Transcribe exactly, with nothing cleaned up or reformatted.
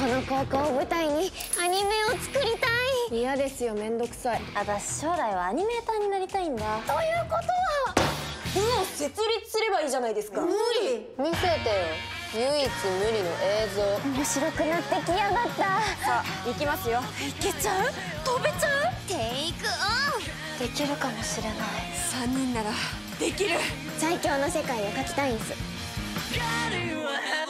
の高校を舞台にアニメを作りたい。 嫌ですよ、めんどくさい。 私将来はアニメーターになりたいんだ。 ということは部を設立すればいいじゃないですか。無理。見せてよ、唯一無二の映像。 面白くなってきやがった。 さあ行きますよ。いけちゃう？飛べちゃう？ テイクオフ。できるかもしれない。 さんにんならできる。 最強の世界を描きたいんす。